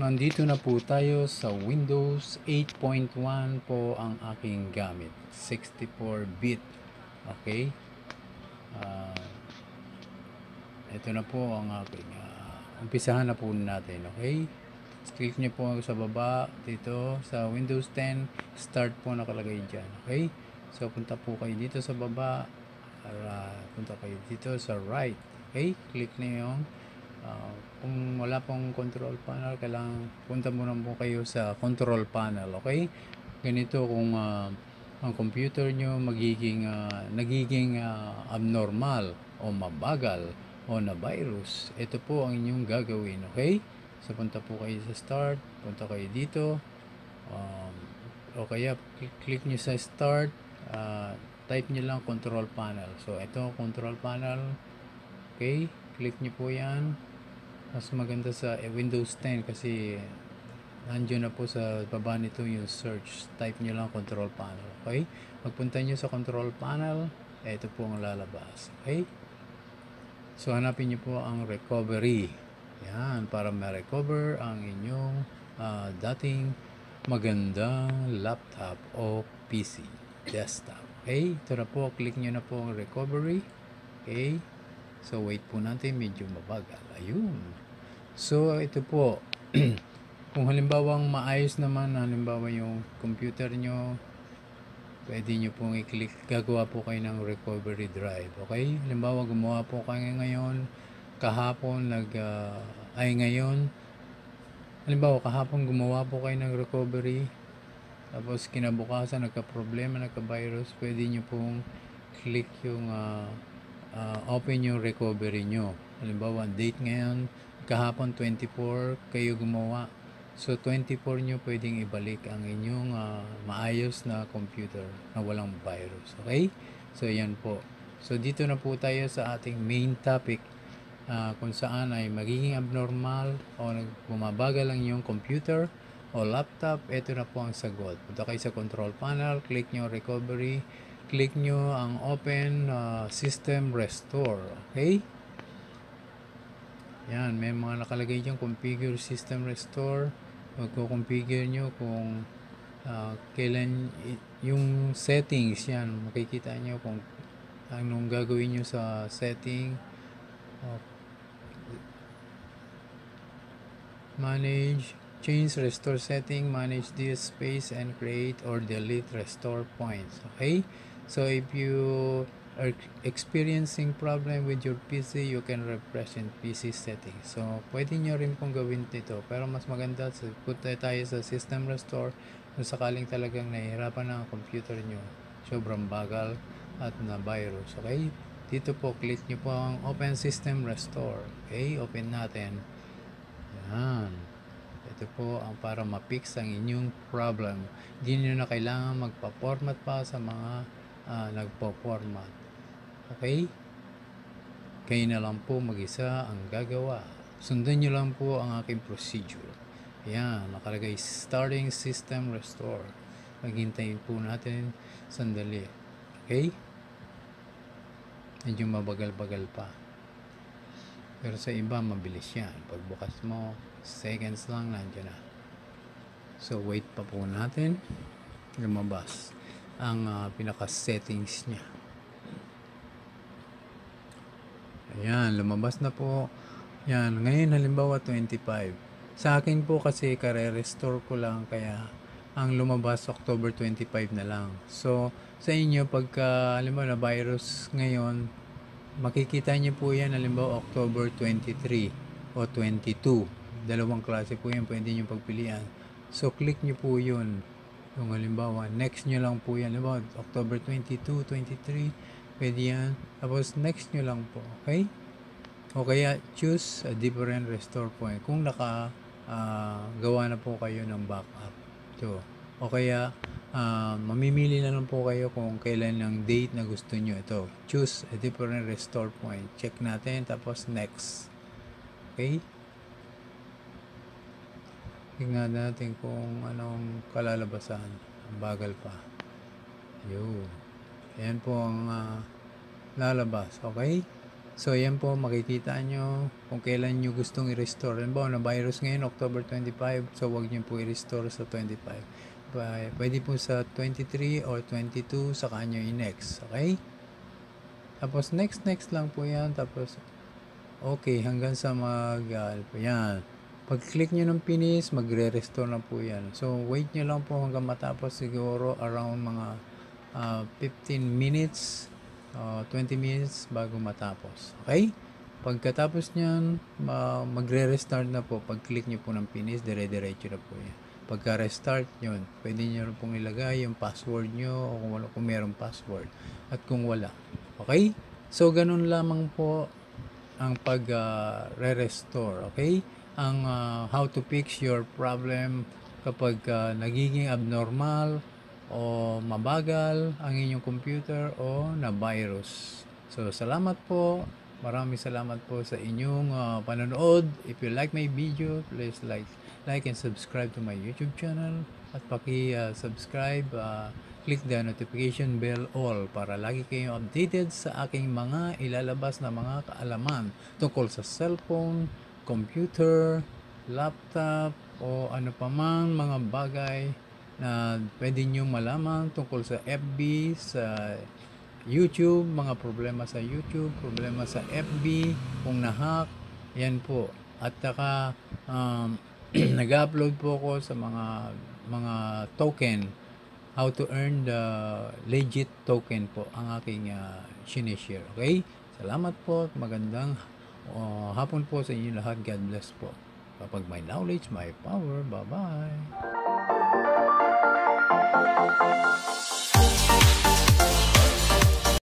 nandito na po tayo sa Windows 8.1 po ang aking gamit. 64-bit. Okay? Ito na po ang aking umpisahan na po natin. Okay? Click nyo po sa baba dito sa Windows 10. Start po nakalagay dyan. Okay? So punta po kayo dito sa baba. Punta kayo dito sa right. Okay? Click nyo yung kung wala pong control panel, kailangan punta muna po kayo sa control panel. Okay? Ganito kung ang computer nyo nagiging abnormal o mabagal o na virus, ito po ang inyong gagawin. Okay? So punta po kayo sa start, punta kayo dito, o kaya click nyo sa start, type nyo lang control panel. So ito control panel. Okay? Click nyo po yan. Mas maganda sa Windows 10 kasi nandiyo na po sa baba nito yung search. Type nyo lang control panel. Okay? Magpunta nyo sa control panel, ito po ang lalabas. Okay? So hanapin nyo po ang recovery. Yan, para ma-recover ang inyong dating magandang laptop o PC, desktop. Okay? Ito na po, click nyo na po ang recovery. Okay? So wait po natin, medyo mabagal. Ayun. So ito po, kung halimbawang maayos naman, halimbawa yung computer nyo, pwede nyo pong i-click, gagawa po kayo ng recovery drive. Okay? Halimbawa gumawa po kayo ngayon, kahapon ngayon, halimbawa kahapon gumawa po kayo ng recovery, tapos kinabukasan nagka-problema, nagka-virus, pwede nyo pong click yung open yung recovery nyo. Halimbawa date ngayon, kahapon 24 kayo gumawa, so 24 nyo pwedeng ibalik ang inyong maayos na computer na walang virus. Okay? So yan po. So dito na po tayo sa ating main topic, kung saan ay magiging abnormal o bumabagal lang yung computer o laptop. Ito na po ang sagot. Punta kayo sa control panel, click nyo recovery, click nyo ang open system restore. Okay? Yan, may mga nakalagay dyan, configure system restore. Magko-configure nyo kung kailan yung settings. Yan, makikita nyo kung anong gagawin nyo sa setting. Manage, change restore setting, manage disk space, and create or delete restore points. Okay? So if you are experiencing problem with your PC, you can refresh in PC settings. So pwede nyo rin pong gawin dito, pero mas maganda punta tayo sa system restore kung sakaling talagang nahihirapan ang computer nyo, sobrang bagal at na virus. Okay? Dito po, click nyo po ang open system restore. Okay? Open natin. Yan. Ito po ang para ma-fix ang inyong problem. Hindi nyo na kailangan magpa-format pa sa mga nagpo-format. Okay? Kayo na lang po mag-isa ang gagawa. Sundan nyo lang po ang aking procedure. Yan. Nakalagay starting system restore. Maghintayin po natin sandali. Okay? Medyo mabagal-bagal pa. Pero sa iba, mabilis yan. Pagbukas mo, seconds lang, nandiyan na. So, wait pa po natin. Lumabas ang pinaka-settings niya. Ayan, lumabas na po. Yan, ngayon halimbawa 25. Sa akin po kasi kare-restore ko lang, kaya ang lumabas October 25 na lang. So, sa inyo, pagka halimbawa na virus ngayon, makikita niyo po yan halimbawa October 23 o 22. Dalawang klase po yan, pwede niyo pagpilian. So click niyo po yun. Yung halimbawa, next niyo lang po yan. Halimbawa October 22, 23, pwede yan. Tapos next niyo lang po. Okay? O kaya choose a different restore point kung gawa na po kayo ng backup. So, o kaya mamimili na lang po kayo kung kailan ang date na gusto nyo. Ito, choose a different restore point. Check natin, tapos next. Okay? Tingnan natin kung anong kalalabasan. Ang bagal pa. Yun. Ayan po ang lalabas. Okay? So, yan po, makikita nyo kung kailan nyo gustong i-restore. Halimbawa, na virus ngayon, October 25, so wag nyo po i-restore sa 25. Pwede po sa 23 or 22, saka nyo i-next. Okay? Tapos, next lang po yan. Tapos, okay, hanggang sa yan. Pag-click nyo ng finish, magre-restore na po yan. So, wait nyo lang po hanggang matapos, siguro around mga 15 minutes, 20 minutes bago matapos. Okay? Pagkatapos nyan, magre-restart na po. Pag-click nyo po ng finish, dire-diretso na po yan. Pagka-restart yun, pwede nyo na pong ilagay yung password nyo o kung mayroong password. At kung wala. Okay? So, ganun lamang po ang pag-re-restore. Okay? Ang how to fix your problem kapag nagiging abnormal o mabagal ang inyong computer o na-virus. So, salamat po. Maraming salamat po sa inyong panonood. If you like my video, please like and subscribe to my YouTube channel. At paki-subscribe, click the notification bell all para lagi kayong updated sa aking mga ilalabas na mga kaalaman tungkol sa cellphone, computer, laptop, o ano pa man mga bagay na pwede nyo malaman tungkol sa FB, sa YouTube, mga problema sa YouTube, problema sa FB, kung na-hack, yan po. At saka, nag-upload po ako sa mga token, how to earn the legit token po, ang aking sinishare. Okay? Salamat po at magandang hapon po sa inyo lahat. God bless po. Kapag may knowledge, may power. Bye-bye.